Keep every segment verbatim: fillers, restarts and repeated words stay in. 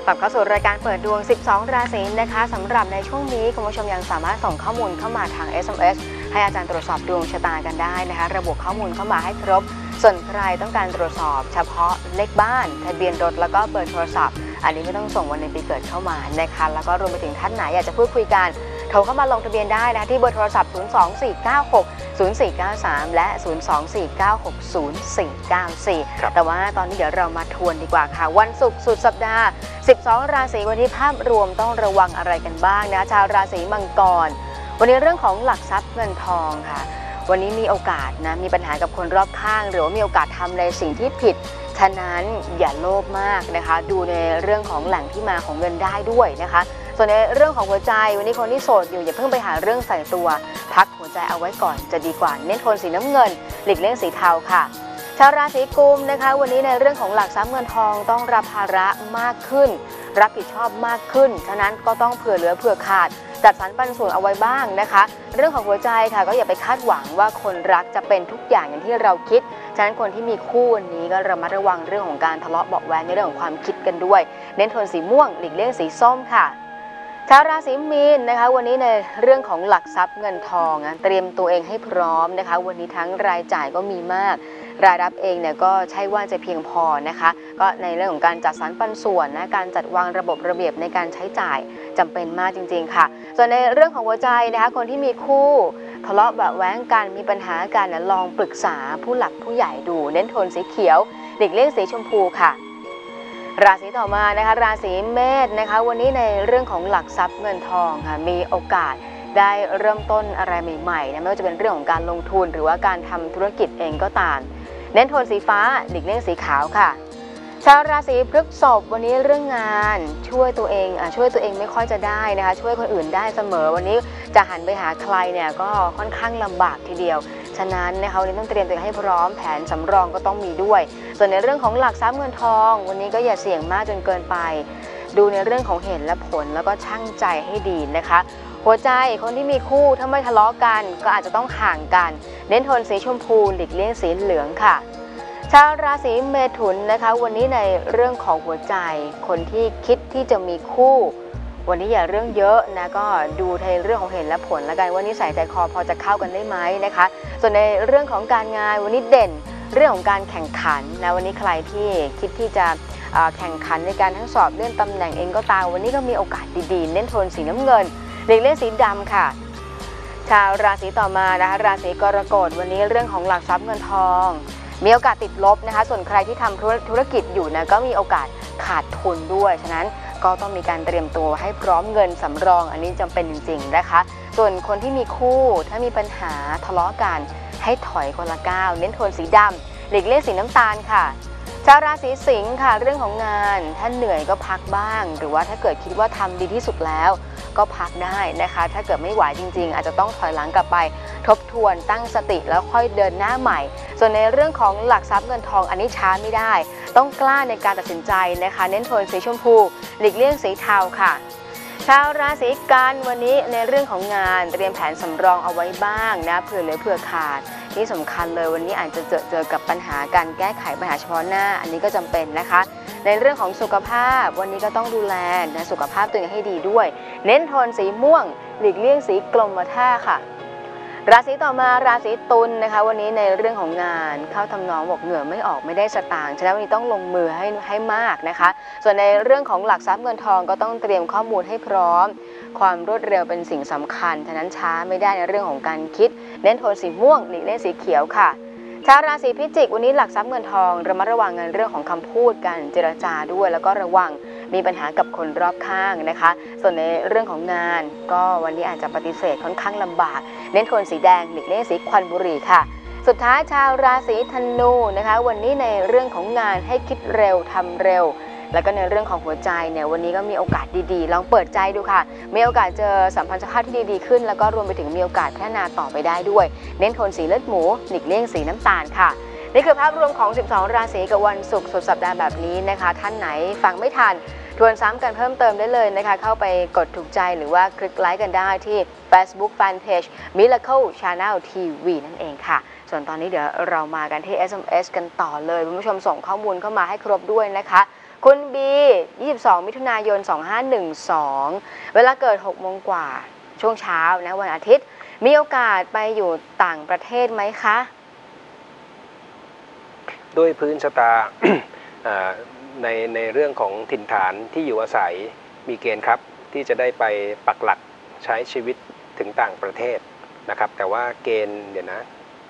กลับเข้าสู่รายการเปิดดวงสิบสองราศีนะคะสำหรับในช่วงนี้คุณผู้ชมยังสามารถส่งข้อมูลเข้ามาทาง เอส เอ็ม เอส ให้อาจารย์ตรวจสอบดวงชะตากันได้นะคะระบุข้อมูลเข้ามาให้ครบส่วนใครต้องการตรวจสอบเฉพาะเลขบ้านทะเบียนรถแล้วก็เบอร์โทรศัพท์อันนี้ไม่ต้องส่งวันในปีเกิดเข้ามานะคะแล้วก็รวมไปถึงท่านไหนอยากจะพูดคุยกันโทรเข้ามาลงทะเบียนได้นะคะที่เบอร์โทรศัพท์ศูนย์ สอง สี่ เก้า หก ศูนย์ สี่ เก้า สามและศูนย์ สอง สี่ เก้า หก ศูนย์ สี่ เก้า สี่แต่ว่าตอนนี้เดี๋ยวเรามาทวนดีกว่าค่ะวันศุกร์สุดสัปดาห์สิบสองราศีวันนี้ภาพรวมต้องระวังอะไรกันบ้างนะชาวราศีมังกรวันนี้เรื่องของหลักทรัพย์เงินทองค่ะวันนี้มีโอกาสนะมีปัญหากับคนรอบข้างหรือว่ามีโอกาสทำในสิ่งที่ผิดฉะนั้นอย่าโลภมากนะคะดูในเรื่องของแหล่งที่มาของเงินได้ด้วยนะคะส่วนในเรื่องของหัวใจวันนี้คนที่โสดอยู่อย่าเพิ่งไปหาเรื่องใส่ตัวพักหัวใจเอาไว้ก่อนจะดีกว่าเน้นโทนสีน้ำเงินหลีกเลี่ยงสีเทาค่ะชาวราศีกุมนะคะวันนี้ในเรื่องของหลักทรัพย์เงินทองต้องรับภาระมากขึ้นรับผิดชอบมากขึ้นฉะนั้นก็ต้องเผื่อเหลือเผื่อขาดจัดสรรปันส่วนเอาไว้บ้างนะคะเรื่องของหัวใจค่ะก็อย่าไปคาดหวังว่าคนรักจะเป็นทุกอย่างอย่างที่เราคิดฉะนั้นคนที่มีคู่วันนี้ก็ระมัดระวังเรื่องของการทะเลาะเบาะแว้งในเรื่องของความคิดกันด้วยเน้นโทนสีม่วงหลีกเลี่ยงสีส้มค่ะชาวราศีมีนนะคะวันนี้ในเรื่องของหลักทรัพย์เงินทองนะเตรียมตัวเองให้พร้อมนะคะวันนี้ทั้งรายจ่ายก็มีมากรายรับเองเนี่ยก็ใช่ว่าจะเพียงพอนะคะก็ในเรื่องของการจัดสรรปันส่วนนะการจัดวางระบบระเบียบในการใช้จ่ายจำเป็นมากจริงๆค่ะส่วนในเรื่องของหัวใจนะคะคนที่มีคู่ทะเลาะเบาะแว้งกันมีปัญหากันนะลองปรึกษาผู้หลักผู้ใหญ่ดูเน้นโทนสีเขียวหลีกเลี่ยงสีชมพูค่ะราศีต่อมานะคะราศีเมษนะคะวันนี้ในเรื่องของหลักทรัพย์เงินทองค่ะมีโอกาสได้เริ่มต้นอะไรใหม่ๆนะไม่ว่าจะเป็นเรื่องของการลงทุนหรือว่าการทำธุรกิจเองก็ตามเน้นโทนสีฟ้าหลีกเลี่ยงสีขาวค่ะชาวราศีพฤษภวันนี้เรื่องงานช่วยตัวเองอ่ะช่วยตัวเองไม่ค่อยจะได้นะคะช่วยคนอื่นได้เสมอวันนี้จะหันไปหาใครเนี่ยก็ค่อนข้างลำบากทีเดียวฉะนั้นนะคะวันนี้ต้องเตรียมตัวเองให้พร้อมแผนสำรองก็ต้องมีด้วยส่วนในเรื่องของหลักทรัพย์เงินทองวันนี้ก็อย่าเสี่ยงมากจนเกินไปดูในเรื่องของเหตุและผลแล้วก็ชั่งใจให้ดีนะคะหัวใจคนที่มีคู่ถ้าไม่ทะเลาะกันก็อาจจะต้องห่างกันเน้นโทนสีชมพูหลีกเลี่ยงสีเหลืองค่ะชาวราศีเมถุนนะคะวันนี้ในเรื่องของหัวใจคนที่คิดที่จะมีคู่วันนี้อย่าเรื่องเยอะนะก็ดูในเรื่องของเหตุและผลแล้วกันว่านิสัยใจคอพอจะเข้ากันได้ไหมนะคะส่วนในเรื่องของการงานวันนี้เด่นเรื่องของการแข่งขันนะวันนี้ใครที่คิดที่จะแข่งขันในการทั้งสอบเลื่อนตำแหน่งเองก็ตามวันนี้ก็มีโอกาสดีๆเน้นโทนสีน้ำเงินหลีกเลี่ยงสีดำค่ะชาวราศีต่อมานะคะราศีกรกฎวันนี้เรื่องของหลักทรัพย์เงินทองมีโอกาสติดลบนะคะส่วนใครที่ทำธุรกิจอยู่นะก็มีโอกาสขาดทุนด้วยฉะนั้นก็ต้องมีการเตรียมตัวให้พร้อมเงินสำรองอันนี้จำเป็นจริงๆนะคะส่วนคนที่มีคู่ถ้ามีปัญหาทะเลาะกันให้ถอยคนละก้าวเน้นโทนสีดำหลีกเลี่ยงสีน้ำตาลค่ะชาวราศีสิงค์ค่ะเรื่องของงานถ้าเหนื่อยก็พักบ้างหรือว่าถ้าเกิดคิดว่าทำดีที่สุดแล้วก็พักได้นะคะถ้าเกิดไม่ไหวจริงๆอาจจะต้องถอยหลังกลับไปทบทวนตั้งสติแล้วค่อยเดินหน้าใหม่ส่วนในเรื่องของหลักทรัพย์เงินทองอันนี้ช้าไม่ได้ต้องกล้าในการตัดสินใจนะคะเน้นโทนสีชมพูหลีกเลี่ยงสีเทาค่ะชาวราศีกันวันนี้ในเรื่องของงานเตรียมแผนสำรองเอาไว้บ้างนะเผื่อเหลือเผื่อขาดที่สำคัญเลยวันนี้อาจจะเจอเจอกับปัญหาการแก้ไขปัญหาเฉพาะหน้าอันนี้ก็จำเป็นนะคะในเรื่องของสุขภาพวันนี้ก็ต้องดูแลนะสุขภาพตัวเองให้ดีด้วยเน้นโทนสีม่วงหลีกเลี่ยงสีกรมท่าค่ะราศีต่อมาราศีตุลนะคะวันนี้ในเรื่องของงานเข้าทำนองบอกเหงื่อไม่ออกไม่ได้สตางค์ฉะนั้นวันนี้ต้องลงมือให้ให้มากนะคะส่วนในเรื่องของหลักทรัพย์เงินทองก็ต้องเตรียมข้อมูลให้พร้อมความรวดเร็วเป็นสิ่งสำคัญฉะนั้นช้าไม่ได้ในเรื่องของการคิดเน้นโทนสีม่วงหลีกเลี่ยงสีเขียวค่ะชาวราศีพิจิกวันนี้หลักทรัพย์เงินทองระมัดระวังในเรื่องของคำพูดการเจรจาด้วยแล้วก็ระวังมีปัญหากับคนรอบข้างนะคะส่วนในเรื่องของงานก็วันนี้อาจจะปฏิเสธค่อนข้างลำบากเน้นโทนสีแดงหลีกเลี่ยงสีควันบุหรี่ค่ะสุดท้ายชาวราศีธนูนะคะวันนี้ในเรื่องของงานให้คิดเร็วทำเร็วแล้วก็ในเรื่องของหัวใจเนี่ยวันนี้ก็มีโอกาสดีๆลองเปิดใจดูค่ะมีโอกาสเจอสัมพันธภาพที่ดีๆขึ้นแล้วก็รวมไปถึงมีโอกาสพัฒนาต่อไปได้ด้วยเน้นโทนสีเลือดหมูหลีกเลี่ยงสีน้ำตาลค่ะนี่คือภาพรวมของสิบสองราศีกับวันศุกร์สุดสัปดาห์แบบนี้นะคะท่านไหนฟังไม่ทันทวนซ้ำกันเพิ่มเติมได้เลยนะคะเข้าไปกดถูกใจหรือว่าคลิกไลค์กันได้ที่ Facebook Fanpage Miracle Channel ที วี นั่นเองค่ะส่วนตอนนี้เดี๋ยวเรามากันที่ เอส เอ็ม เอส กันต่อเลยคุณผู้ชมส่งข้อมูลเข้ามาให้ครบด้วยนะคะคุณบียี่สิบสองมิถุนายนสองห้าหนึ่งสองเวลาเกิดหกโมงกว่าช่วงเช้านะวันอาทิตย์มีโอกาสไปอยู่ต่างประเทศไหมคะด้วยพื้นชะตา ในในเรื่องของถิ่นฐานที่อยู่อาศัยมีเกณฑ์ครับที่จะได้ไปปักหลักใช้ชีวิตถึงต่างประเทศนะครับแต่ว่าเกณฑ์เดี๋ยวนะ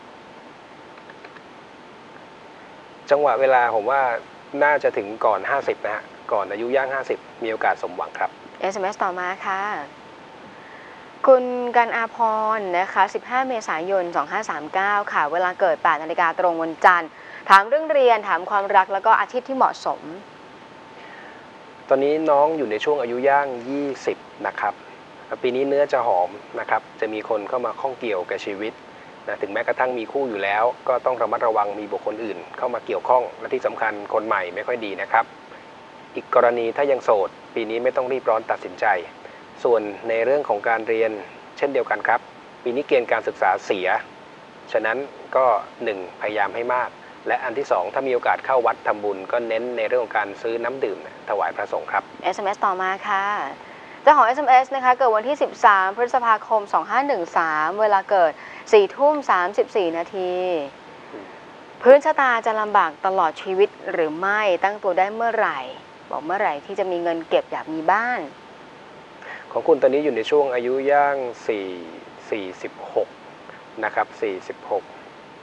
จังหวะเวลาผมว่าน่าจะถึงก่อนห้าสิบนะฮะก่อนอายุย่างห้าสิบมีโอกาสสมหวังครับเอส เอ็ม เอส ต่อมาค่ะคุณกันอาพรนะคะสิบห้าเมษายนสองห้าสามเก้าค่ะเวลาเกิดแปดนาฬิกาตรงวันจันทร์ถามเรื่องเรียนถามความรักแล้วก็อาชีพที่เหมาะสมตอนนี้น้องอยู่ในช่วงอายุย่างยี่สิบนะครับปีนี้เนื้อจะหอมนะครับจะมีคนเข้ามาข้องเกี่ยวกับชีวิตนะถึงแม้กระทั่งมีคู่อยู่แล้วก็ต้องระมัดระวังมีบุคคลอื่นเข้ามาเกี่ยวข้องและที่สำคัญคนใหม่ไม่ค่อยดีนะครับอีกกรณีถ้ายังโสดปีนี้ไม่ต้องรีบร้อนตัดสินใจส่วนในเรื่องของการเรียนเช่นเดียวกันครับปีนี้เกณฑ์การศึกษาเสียฉะนั้นก็หนึ่งพยายามให้มากและอันที่สองถ้ามีโอกาสเข้าวัดทำบุญก็เน้นในเรื่องของการซื้อน้ำดื่มถวายพระสงฆ์ครับเอส เอ็ม เอส ต่อมาค่ะเจ้าของ เอส เอ็ม เอส นะคะเกิดวันที่สิบสามพฤษภาคมสองห้าหนึ่งสามเวลาเกิดสี่ทุ่มสามสิบสี่นาทีพื้นชะตาจะลำบากตลอดชีวิตหรือไม่ตั้งตัวได้เมื่อไหร่บอกเมื่อไหร่ที่จะมีเงินเก็บอยากมีบ้านของคุณตอนนี้อยู่ในช่วงอายุย่างสี่สี่สิบหกนะครับสี่สิบหก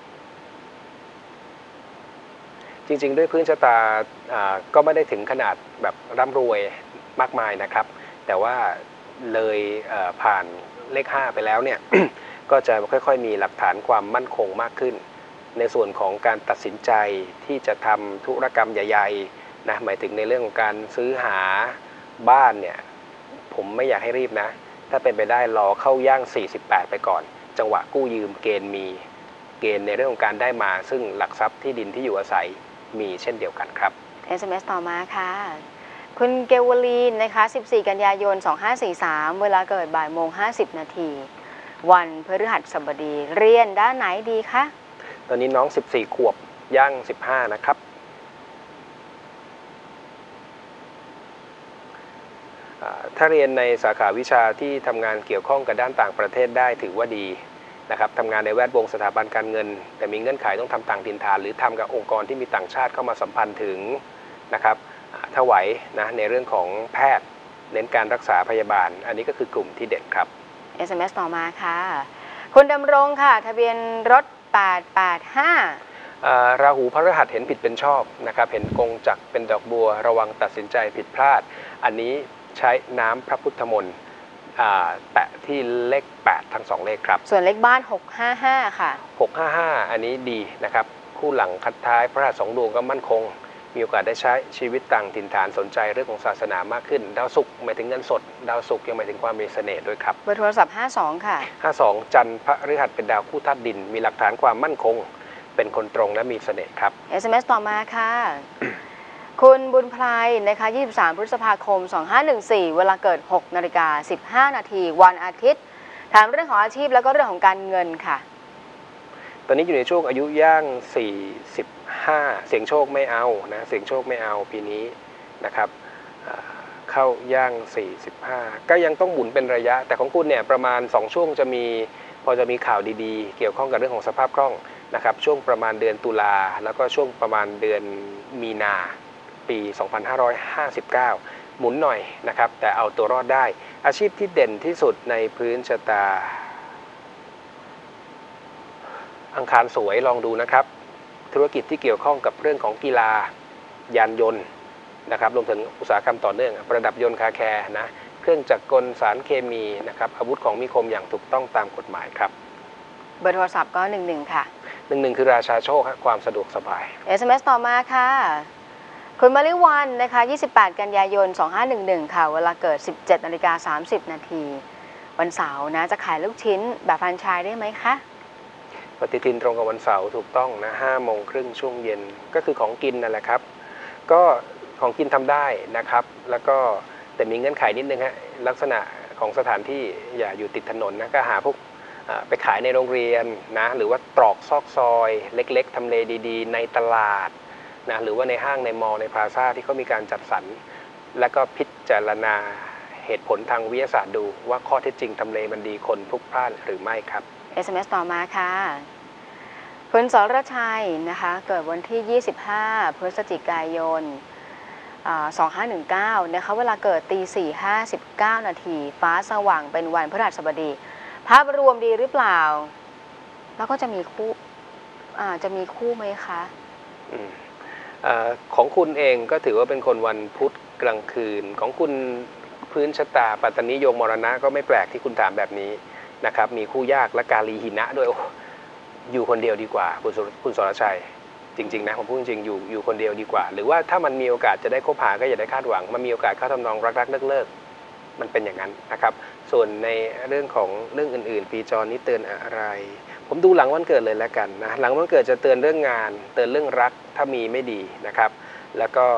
จริงๆด้วยพื้นชะตาก็ไม่ได้ถึงขนาดแบบร่ำรวยมากมายนะครับแต่ว่าเลยผ่านเลขห้าไปแล้วเนี่ย ก็จะค่อยๆมีหลักฐานความมั่นคงมากขึ้นในส่วนของการตัดสินใจที่จะทำธุรกรรมใหญ่ๆนะหมายถึงในเรื่องของการซื้อหาบ้านเนี่ยผมไม่อยากให้รีบนะถ้าเป็นไปได้รอเข้าย่างสี่สิบแปดไปก่อนจังหวะกู้ยืมเกณฑ์มีเกณฑ์ในเรื่องของการได้มาซึ่งหลักทรัพย์ที่ดินที่อยู่อาศัยมีเช่นเดียวกันครับเอส เอ็ม เอส ต่อมาค่ะคุณเกวลีนนะคะสิบสี่กันยายนสองห้าสี่สามเวลาเกิดบ่ายโมงห้าสิบนาทีวันพฤหัสบดีเรียนด้านไหนดีคะตอนนี้น้องสิบสี่ขวบย่างสิบห้านะครับถ้าเรียนในสาขาวิชาที่ทำงานเกี่ยวข้องกับด้านต่างประเทศได้ถือว่าดีนะครับทำงานในแวดวงสถาบันการเงินแต่มีเงื่อนไขต้องทำต่างถิ่นฐานหรือทำกับองค์กรที่มีต่างชาติเข้ามาสัมพันธ์ถึงนะครับถ้าไหวนะในเรื่องของแพทย์เน้นการรักษาพยาบาลอันนี้ก็คือกลุ่มที่เด่นครับเอส เอ็ม เอส ต่อมาค่ะคุณดำรงค่ะทะเบียนรถแปดแปดห้าราหูพฤหัสเห็นผิดเป็นชอบนะครับเห็นกงจักรเป็นดอกบัวระวังตัดสินใจผิดพลาดอันนี้ใช้น้ำพระพุทธมนต์แปะที่เลขแปดทั้งสองเลขครับส่วนเลขบ้านหกห้าห้าค่ะหกห้าห้าอันนี้ดีนะครับคู่หลังคัดท้ายพระหัสสองดวงก็มั่นคงมีโอกาสได้ใช้ชีวิตต่างถิ่นฐานสนใจเรื่องของศาสนามากขึ้นดาวศุกร์หมายถึงเงินสดดาวศุกร์ยังหมายถึงความมีเสน่ห์ด้วยครับเบอร์โทรศัพท์ห้าสองค่ะห้าสองจันทร์พฤหัสเป็นดาวคู่ธาตุดินมีหลักฐานความมั่นคงเป็นคนตรงและมีเสน่ห์ครับเอส เอ็ม เอส ต่อมาค่ะ คุณบุญไพรนะคะยี่สิบสามพฤษภาคมสองห้าหนึ่งสี่เวลาเกิดหกนาฬิกาสิบห้านาทีวันอาทิตย์ถามเรื่องของอาชีพแล้วก็เรื่องของการเงินค่ะตอนนี้อยู่ในช่วงอายุย่างสี่สิบห้าเสียงโชคไม่เอานะเสียงโชคไม่เอาปีนี้นะครับเข้าย่างสี่สิบห้าก็ยังต้องหมุนเป็นระยะแต่ของคุณเนี่ยประมาณสองช่วงจะมีพอจะมีข่าวดีๆเกี่ยวข้องกับเรื่องของสภาพคล่องนะครับช่วงประมาณเดือนตุลาแล้วก็ช่วงประมาณเดือนมีนาปีสองพันห้าร้อยห้าสิบเก้าหมุนหน่อยนะครับแต่เอาตัวรอดได้อาชีพที่เด่นที่สุดในพื้นชะตาอังคารสวยลองดูนะครับธุรกิจที่เกี่ยวข้องกับเรื่องของกีฬายานยนต์นะครับรวมถึงอุตสาหกรรมต่อเนื่องประดับยนต์คาแคร์นะเครื่องจักรกลสารเคมีนะครับอาวุธของมีคมอย่างถูกต้องตามกฎหมายครับเบอร์โทรศัพท์ก็หนึ่งหนึ่งค่ะหนึ่งหนึ่งคือราชาโชคความสะดวกสบายเอส เอ็ม เอส ต่อมาค่ะคุณมาริวันนะคะยี่สิบแปดกันยายนสองห้าหนึ่งหนึ่งค่ะเวลาเกิดสิบเจ็ดนาฬิกาสามสิบนาทีวันเสาร์นะจะขายลูกชิ้นแบบแฟรนไชส์ได้ไหมคะปฏิทินตรงกับวันเสาร์ถูกต้องนะห้าโมงครึ่งช่วงเย็นก็คือของกินนั่นแหละครับก็ของกินทำได้นะครับแล้วก็แต่มีเงื่อนไขนิดนึงฮะลักษณะของสถานที่อย่าอยู่ติดถนนนะก็หาพวกไปขายในโรงเรียนนะหรือว่าตรอกซอกซอยเล็กๆทำเลดีๆในตลาดนะหรือว่าในห้างในมอลล์ในพลาซ่าที่เขามีการจัดสรรและก็พิจารณาเหตุผลทางวิทยาศาสตร์ดูว่าข้อเท็จจริงทำเลมันดีคนพลุกพล่านหรือไม่ครับเอส เอ็ม เอส ต่อมาค่ะคุณสรชัยนะคะเกิดวันที่ ยี่สิบห้า พฤศจิกายนสองพันห้าร้อยสิบเก้านะคะเวลาเกิดตีสี่ห้าสิบเก้านาทีฟ้าสว่างเป็นวันพฤหัสบดีภาพรวมดีหรือเปล่าแล้วก็จะมีคู่จะมีคู่ไหมคะออของคุณเองก็ถือว่าเป็นคนวันพุธกลางคืนของคุณพื้นชะตาปัตตนิโยมมรณะก็ไม่แปลกที่คุณถามแบบนี้นะครับมีคู่ยากและกาลีหินะด้วยอยู่คนเดียวดีกว่าคุณคุณสรชัยจริงๆนะผมพูดจริงๆอยู่อยู่คนเดียวดีกว่าหรือว่าถ้ามันมีโอกาสจะได้คบหาก็อย่าได้คาดหวังมันมีโอกาสเข้าทำนองรักๆเลิกๆมันเป็นอย่างนั้นนะครับส่วนในเรื่องของเรื่องอื่นๆปีจรนี้เตือนอะไรผมดูหลังวันเกิดเลยแล้วกันนะหลังวันเกิดจะเตือนเรื่องงานเตือนเรื่องรักถ้ามีไม่ดีนะครับแล้วก็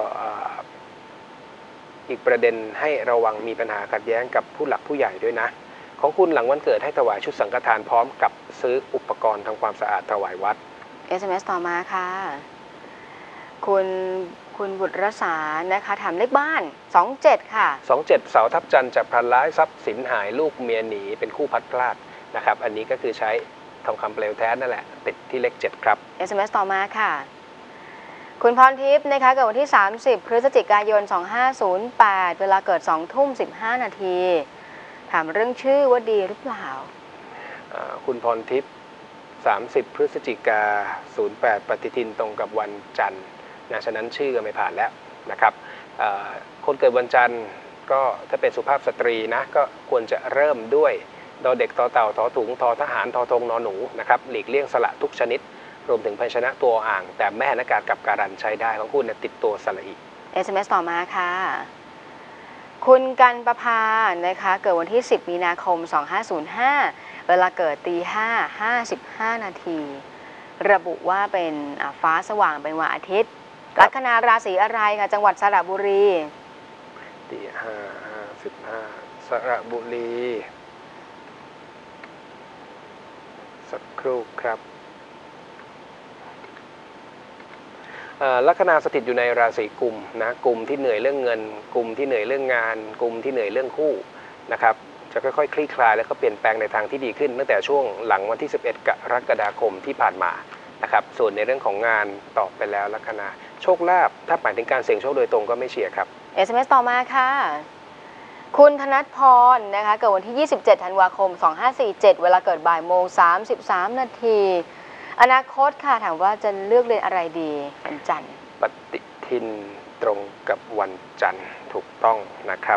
อีกประเด็นให้ระวังมีปัญหาขัดแย้งกับผู้หลักผู้ใหญ่ด้วยนะของคุณหลังวันเกิดให้ถวายชุดสังฆทานพร้อมกับซื้ออุปกรณ์ทำความสะอาดถวายวัดเอส เอ็ม เอส ต่อมาค่ะคุณคุณบุตรสานะคะถามเลขบ้านสองเจ็ดค่ะสองเจ็ดเสาทับจันทร์จะพลันร้ายทรัพย์สินหายลูกเมียหนีเป็นคู่พัดพลาดนะครับอันนี้ก็คือใช้ทองคำเปลวแท้นั่นแหละติดที่เลขเจ็ดครับเอส เอ็ม เอส ต่อมาค่ะคุณพรทิพย์นะคะเกิดวันที่สามสิบพฤศจิกายนสองพันห้าร้อยแปดเวลาเกิดสองทุ่มสิบห้านาทีถามเรื่องชื่อว่าดีหรือเปล่าคุณพรทิพย์สามสิบพฤศจิกาศูนย์แปดปฏิทินตรงกับวันจันทร์นะฉะนั้นชื่อก็ไม่ผ่านแล้วนะครับคนเกิดวันจันทร์ก็ถ้าเป็นสุภาพสตรีนะก็ควรจะเริ่มด้วยดอเด็กตอเต่าทอถุงทอทหารทอธงนอหนูนะครับหลีกเลี่ยงสระทุกชนิดรวมถึงพยัญชนะตัวอ่างแต่แม่นากาศกับการันใช้ได้ของคุณเนี่ยติดตัวสระอีเอส เอ็ม เอส ต่อมาค่ะคุณกันประภานะคะเกิดวันที่สิบมีนาคมสองพันห้าร้อยห้าเวลาเกิดตีห้าห้าสิบห้านาทีระบุว่าเป็นฟ้าสว่างเป็นวันอาทิตย์ลัคนาราศีอะไรคะจังหวัดสระบุรีตีห้าห้าสิบห้าสระบุรีสักครู่ครับลัคนาสถิตอยู่ในราศีกุมนะกุมที่เหนื่อยเรื่องเงินกุมที่เหนื่อยเรื่องงานกุมที่เหนื่อยเรื่องคู่นะครับจะค่อยๆคลี่คลายแล้วก็เปลี่ยนแปลงในทางที่ดีขึ้นตั้งแต่ช่วงหลังวันที่สิบเอ็ดกรกฎาคมที่ผ่านมานะครับส่วนในเรื่องของงานตอบไปแล้วลัคนาโชคลาภถ้าหมายถึงการเสี่ยงโชคโดยตรงก็ไม่เชียร์ครับเอส เอ็ม เอส ต่อมาค่ะคุณธนัทพรนะคะเกิดวันที่ยี่สิบเจ็ดธันวาคมสองพันห้าร้อยสี่สิบเจ็ดเวลาเกิดบ่ายโมงสามสิบสามนาทีอนาคตค่ะถามว่าจะเลือกเรียนอะไรดีวันจันทร์ปฏิทินตรงกับวันจันทร์ถูกต้องนะครับ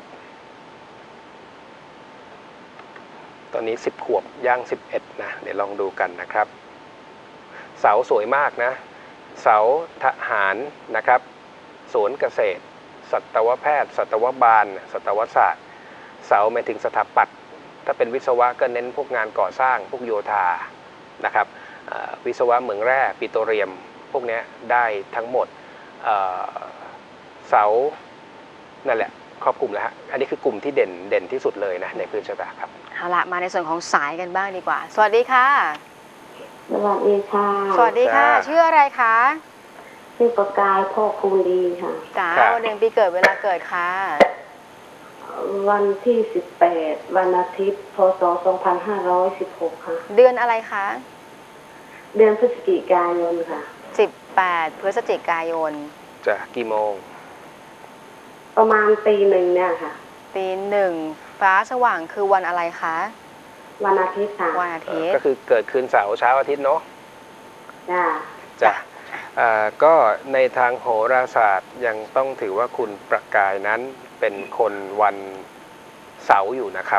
ตอนนี้สิบขวบย่างสิบเอ็ดนะเดี๋ยวลองดูกันนะครับเสาสวยมากนะเสาทหารนะครับสวนเกษตรสัตวแพทย์สัตวบาลสัตวศาสตร์เสาหมายถึงสถาปัตย์ถ้าเป็นวิศวะก็เน้นพวกงานก่อสร้างพวกโยธานะครับวิศวะเหมืองแร่ปิโตรเลียมพวกนี้ได้ทั้งหมดเเสานั่นแหละครอบคลุมแล้วฮะอันนี้คือกลุ่มที่เด่นเด่นที่สุดเลยนะในพื้นชะตาครับเอาละมาในส่วนของสายกันบ้างดีกว่าสวัสดีค่ะสวัสดีค่ะสวัสดีค่ะชื่ออะไรคะชื่อประกายพ่อคูณดีค่ะจ้าวันเดือนปีเกิดเวลาเกิดค่ะวันที่สิบแปดวันอาทิตย์พศสองพันห้าร้อยสิบหกค่ะเดือนอะไรคะเดือนพฤศจิกายนค่ะสิบแปดพฤศจิกายนจะกี่โมงประมาณตีหนึ่งเนี่ยค่ะตีหนึ่งฟ้าสว่างคือวันอะไรคะวันอาทิตย์ค่ะวันอาทิตย์ก็คือเกิดคืนเสาร์เช้าอาทิตย์เนาะจ้าจ้ะก็ในทางโหราศาสตร์ยังต้องถือว่าคุณประกายนั้นเป็นคนวันเสาร์อยู่นะครับ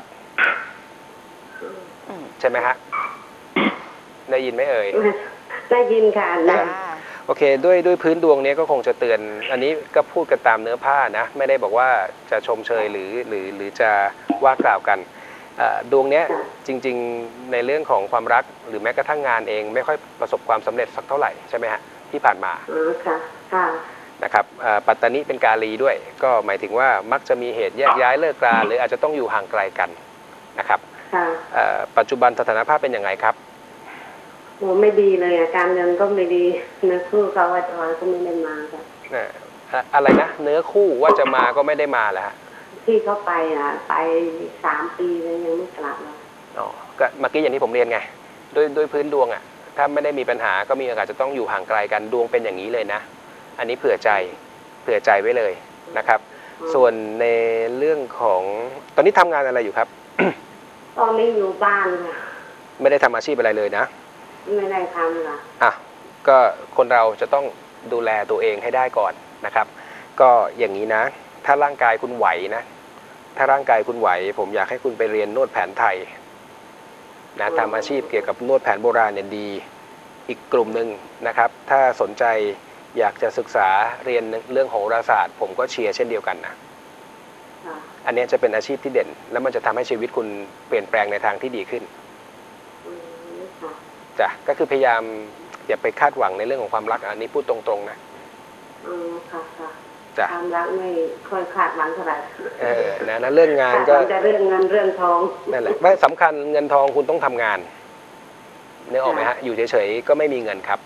ใช่ไหมฮะได้ยินไหมเอ่ยได้ยินค่ะนะโอเคด้วยด้วยพื้นดวงนี้ก็คงจะเตือนอันนี้ก็พูดกันตามเนื้อผ้านะไม่ได้บอกว่าจะชมเชยหรือหรือหรือจะว่ากล่าวกันดวงนี้จริงๆในเรื่องของความรักหรือแม้กระทั่งงานเองไม่ค่อยประสบความสำเร็จสักเท่าไหร่ใช่ไหมฮะที่ผ่านมาอ๋อค่ะค่ะนะครับปัตตานีเป็นกาลีด้วยก็หมายถึงว่ามักจะมีเหตุแยกย้ายเลิกราหรืออาจจะต้องอยู่ห่างไกลกันนะครับปัจจุบันสถานภาพเป็นยังไงครับโอ้ไม่ดีเลยอะการเงินก็ไม่ดีนะคู่เขาว่าจะมาก็ไม่ได้มาค่ะอ่าอะอะไรนะเนื้อคู่ว่าจะมาก็ไม่ได้มาแล้วฮะที่เขาไปอ่ะไปสามปีเลยยังไม่กลับเลยอ๋อก็เมื่อกี้อย่างที่ผมเรียนไงด้วยด้วยพื้นดวงอ่ะถ้าไม่ได้มีปัญหาก็มีโอกาสจะต้องอยู่ห่างไกลกันดวงเป็นอย่างนี้เลยนะอันนี้เผื่อใจเผื่อใจไว้เลยนะครับ ส่วนในเรื่องของตอนนี้ทำงานอะไรอยู่ครับตอนนี้อยู่บ้านค่ะไม่ได้ทำอาชีพอะไรเลยนะไม่ได้ทำค่ะอ่ะก็คนเราจะต้องดูแลตัวเองให้ได้ก่อนนะครับ ก็อย่างนี้นะ ถ้าร่างกายคุณไหวนะถ้าร่างกายคุณไหวผมอยากให้คุณไปเรียนนวดแผนไทยนะทำอาชีพเกี่ยวกับนวดแผนโบราณเนี่ยดีอีกกลุ่มหนึ่งนะครับถ้าสนใจอยากจะศึกษาเรียนเรื่องโหราศาสตร์ผมก็เชียร์เช่นเดียวกันนะค่ะอันนี้จะเป็นอาชีพที่เด่นแล้วมันจะทำให้ชีวิตคุณเปลี่ยนแปลงในทางที่ดีขึ้นอืมค่ะจ้ะก็คือพยายามอย่าไปคาดหวังในเรื่องของความรักอันนี้พูดตรงๆนะอืมค่ะค่ะจ้ะความรักไม่ค่อยคาดหวังเท่าไหร่เออนะแล้วเรื่องงานคาดหก็วังแต่เรื่องเงินเรื่องทองนั่นแหละไม่สำคัญเงินทองคุณต้องทำงานนึกออกไหมฮะอยู่เฉยๆก็ไม่มีเงินครับ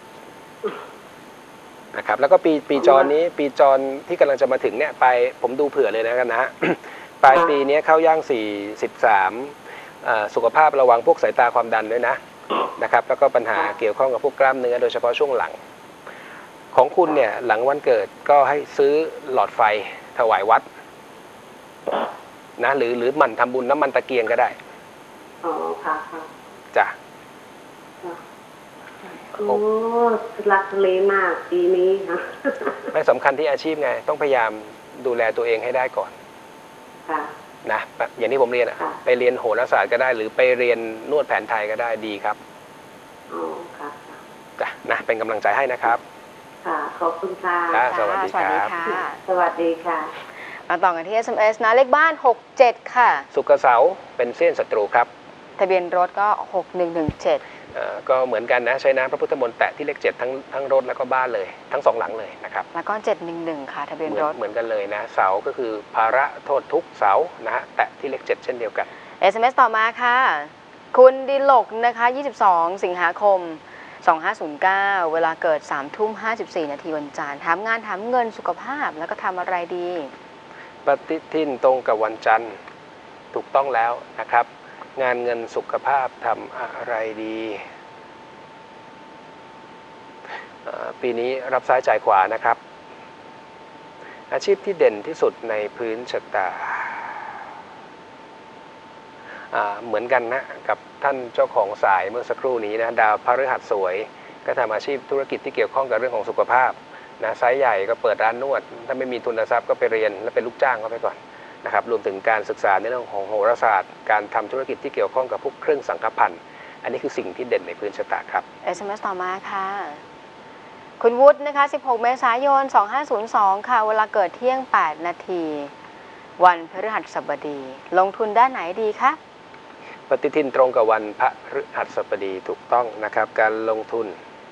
นะครับแล้วก็ปีปีจรนี้ปีจรที่กำลังจะมาถึงเนี่ยไปผมดูเผื่อเลยนะกันนะฮะ ปลายปีนี้เข้าย่างสี่สิบสามสุขภาพระวังพวกสายตาความดันด้วยนะนะครับแล้วก็ปัญหาเกี่ยวข้องกับพวกกล้ามเนื้อโดยเฉพาะช่วงหลังของคุณเนี่ยหลังวันเกิดก็ให้ซื้อหลอดไฟถวายวัดนะหรือหรือหมั่นทำบุญน้ำมันตะเกียงก็ได้อ๋อค่ะค่ะจ้ะค่ะโอ้รักทะเลมากปีนี้ค่ะไม่สำคัญที่อาชีพไงต้องพยายามดูแลตัวเองให้ได้ก่อนค่ะนะอย่างที่ผมเรียนอะค่ะไปเรียนโหราศาสตร์ก็ได้ หรือไปเรียนนวดแผนไทยก็ได้ดีครับอ๋อค่ะค่ะจ้ะนะเป็นกำลังใจให้นะครับค่ะขอบคุณค่ะค่ะค่ะสวัสดีสวัสดีครับค่ะสวัสดีค่ะมาต่อกันที่ เอส เอ็ม เอส นะเลขบ้านหกเจ็ดค่ะสุกร์เสาร์เป็นเส้นศัตรูครับทะเบียนรถก็หกหนึ่งหนึ่งเจ็ดเอ่อก็เหมือนกันนะใช้น้ำพระพุทธมนต์แตะที่เลขเจ็ดทั้งทั้งรถแล้วก็บ้านเลยทั้งสองหลังเลยนะครับแล้วก็เจ็ดหนึ่งหนึ่งค่ะ ทะเบียนเหมือรนถเหมือนกันเลยนะเสาก็คือภาระโทษทุกข์เสานะฮะแตะที่เลขเจ็ดเช่นเดียวกันเอส เอ็ม เอส ต่อมาค่ะ คุณดิลกนะคะยี่สิบสองสิงหาคมสองห้าศูนย์เก้าเวลาเกิดสามทุ่มห้าสิบสี่นาทีวันจันทร์ถามงานถามเงินสุขภาพแล้วก็ทำอะไรดีปฏิทินตรงกับวันจันทร์ถูกต้องแล้วนะครับ งานเงินสุขภาพทำอะไรดีเอ่อปีนี้รับซ้ายจ่ายขวานะครับ อาชีพที่เด่นที่สุดในพื้นชะตาอ่าเหมือนกันนะกับท่านเจ้าของสายเมื่อสักครู่นี้นะดาวพฤหัสสวยก็ทำอาชีพธุรกิจที่เกี่ยวข้องกับเรื่องของสุขภาพนะไซส์ใหญ่ก็เปิดร้านนวดถ้าไม่มีทุนทรัพย์ก็ไปเรียนและเป็นลูกจ้างเขาไปก่อนนะครับรวมถึงการศึกษาในเรื่องของโหราศาสตร์การทำธุรกิจที่เกี่ยวข้องกับพวกเครื่องสังฆพันธ์อันนี้คือสิ่งที่เด่นในพื้นชะตาครับเอส เอ็ม เอส ต่อมาค่ะ คุณวุฒินะคะสิบหกเมษายนสองห้าศูนย์สองค่ะ เวลาเกิดเที่ยงแปดนาที วันพฤหัสบดี ลงทุนด้านไหนดีคะปฏิทินตรงกับวันพฤหัสบดีถูกต้องนะครับการลงทุน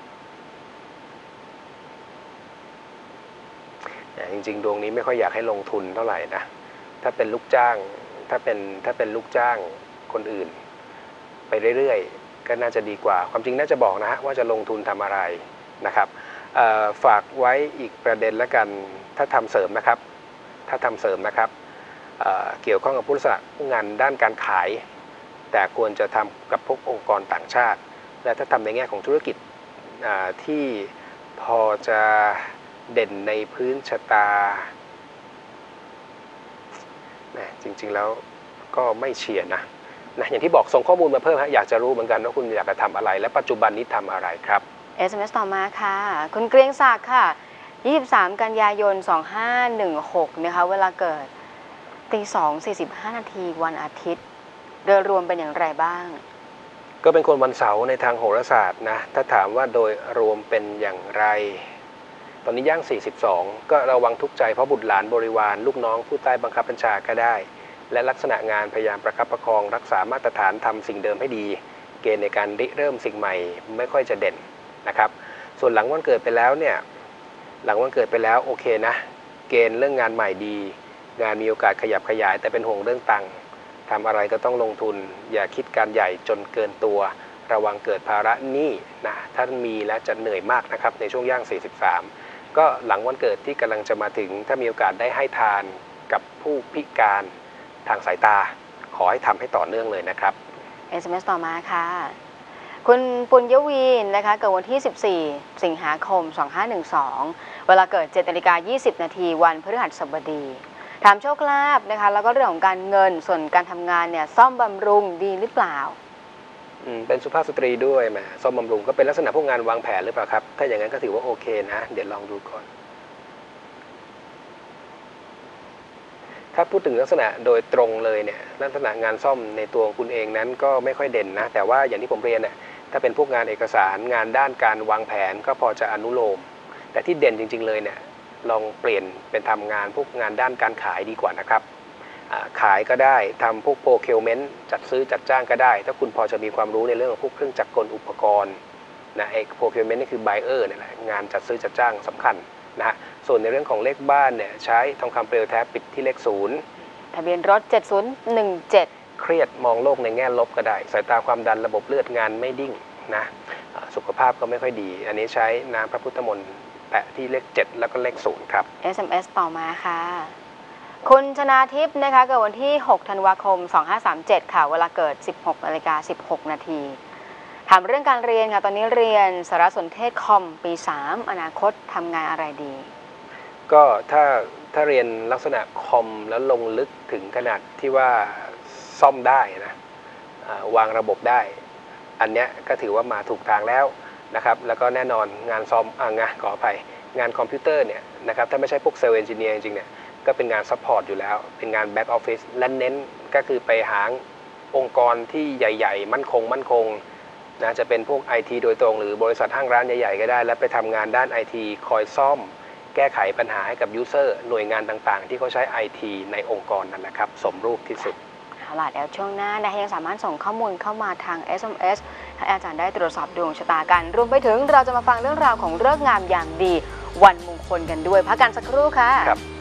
จริงๆดวงนี้ไม่ค่อยอยากให้ลงทุนเท่าไหร่นะถ้าเป็นลูกจ้างถ้าเป็นถ้าเป็นลูกจ้างคนอื่นไปเรื่อยๆก็น่าจะดีกว่าความจริงน่าจะบอกนะฮะว่าจะลงทุนทำอะไรนะครับฝากไว้อีกประเด็นละกันถ้าทำเสริมนะครับถ้าทำเสริมนะครับเเกี่ยวข้องกับผู้ลักษณะงานด้านการขายแต่ควรจะทำกับพวกองค์กรต่างชาติและถ้าทำในแง่ของธุรกิจที่พอจะเด่นในพื้นชะตานะจริงๆแล้วก็ไม่เชียร์นะนะอย่างที่บอกส่งข้อมูลมาเพิ่มฮะอยากจะรู้เหมือนกันว่าคุณอยากจะทำอะไรและปัจจุบันนี้ทำอะไรครับเอส เอ็ม เอส ต่อมาค่ะ คุณเกรียงศักดิ์ค่ะยี่สิบสามกันยายนสองห้าหนึ่งหกนะคะเวลาเกิดตีสองสี่สิบห้านาทีวันอาทิตย์โดยรวมเป็นอย่างไรบ้างก็เป็นคนวันเสาร์ในทางโหราศาสตร์นะถ้าถามว่าโดยรวมเป็นอย่างไรตอนนี้ย่างสี่สิบสองก็ระวังทุกข์ใจเพราะบุตรหลานบริวารลูกน้องผู้ใต้บังคับบัญชาก็ได้และลักษณะงานพยายามประคับประคองรักษามาตรฐานทำสิ่งเดิมให้ดีเกณฑ์ในการริเริ่มสิ่งใหม่ไม่ค่อยจะเด่นนะครับส่วนหลังวันเกิดไปแล้วเนี่ยหลังวันเกิดไปแล้วโอเคนะเกณฑ์เรื่องงานใหม่ดีงานมีโอกาสขยับขยายแต่เป็นห่วงเรื่องตังค์ทำอะไรก็ต้องลงทุนอย่าคิดการใหญ่จนเกินตัวระวังเกิดภาระหนี้นะถ้ามีแล้วจะเหนื่อยมากนะครับในช่วงย่างสี่สิบสามก็หลังวันเกิดที่กำลังจะมาถึงถ้ามีโอกาสได้ให้ทานกับผู้พิการทางสายตาขอให้ทำให้ต่อเนื่องเลยนะครับเอส เอ็ม เอส ต่อมาค่ะคุณปุญยวีนนะคะเกิดวันที่สิบสี่สิงหาคมสองห้าหนึ่งสองเวลาเกิดเจ็ดนาฬิกายี่สิบนาทีวันพฤหัสบดีถามโชคลาภนะคะแล้วก็เรื่องของการเงินส่วนการทำงานเนี่ยซ่อมบำรุงดีหรือเปล่าอืมเป็นสุภาพสตรีด้วยแหมซ่อมบำรุงก็เป็นลักษณะพวกงานวางแผนหรือเปล่าครับถ้าอย่างนั้นก็ถือว่าโอเคนะเดี๋ยวลองดูก่อนถ้าพูดถึงลักษณะโดยตรงเลยเนี่ยลักษณะงานซ่อมในตัวของคุณเองนั้นก็ไม่ค่อยเด่นนะแต่ว่าอย่างที่ผมเรียนเนี่ยถ้าเป็นพวกงานเอกสารงานด้านการวางแผนก็พอจะอนุโลมแต่ที่เด่นจริงๆเลยเนี่ยลองเปลี่ยนเป็นทำงานพวกงานด้านการขายดีกว่านะครับขายก็ได้ทำพวกโปรเคลเมนต์จัดซื้อจัดจ้างก็ได้ถ้าคุณพอจะมีความรู้ในเรื่องของพวกเครื่องจักรกลอุปกรณ์นะไอ้โปรเคลเมนต์นี่คือ buyer นี่แหละงานจัดซื้อจัดจ้างสำคัญนะฮะส่วนในเรื่องของเลขบ้านเนี่ยใช้ทองคำเปลวแท้ปิดที่เลขศูนย์ทะเบียนรถเจ็ดศูนย์หนึ่งเจ็ดเครียดมองโลกในแง่ลบก็ได้สายตาความดันระบบเลือดงานไม่ดิ้งนะสุขภาพก็ไม่ค่อยดีอันนี้ใช้น้ำพระพุทธมนต์แตะที่เลขเจ็ดแล้วก็เลขศูนย์ครับเอส เอ็ม เอส ต่อมาค่ะคุณชนาทิพย์นะคะเกิดวันที่หกธันวาคมสองห้าสามเจ็ดค่ะเวลาเกิดสิบหกนาฬิกาสิบหกนาทีถามเรื่องการเรียนค่ะตอนนี้เรียนสารสนเทศคอมปีสามอนาคตทำงานอะไรดีก็ถ้าถ้าเรียนลักษณะคอมแล้วลงลึกถึงขนาดที่ว่าซ่อมได้นะวางระบบได้อันเนี้ยก็ถือว่ามาถูกทางแล้วนะครับแล้วก็แน่นอนงานซ่อมงานขออภัยงานคอมพิวเตอร์เนี่ยนะครับถ้าไม่ใช่พวกเซลล์เอนจิเนียร์จริงๆเนี่ยก็เป็นงานซัพพอร์ตอยู่แล้วเป็นงานแบ็กออฟฟิศและเน้นก็คือไปหาองค์กรที่ใหญ่ๆมั่นคงมั่นคงนะจะเป็นพวก ไอ ที โดยตรงหรือบริษัทห้างร้านใหญ่ๆก็ได้แล้วไปทำงานด้าน ไอ ที คอยซ่อมแก้ไขปัญหาให้กับยูเซอร์หน่วยงานต่างๆที่เขาใช้ ไอ ที ในองค์กรนั่นแหละครับสมรูปที่สุดเอาล่ะเดี๋ยวช่วงหน้านะคะยังสามารถส่งข้อมูลเข้ามาทาง เอส เอ็ม เอส ให้อาจารย์ได้ตรวจสอบดวงชะตากันรวมไปถึงเราจะมาฟังเรื่องราวของฤกษ์งามยามดีวันมงคลกันด้วยพักกันสักครู่ค่ะ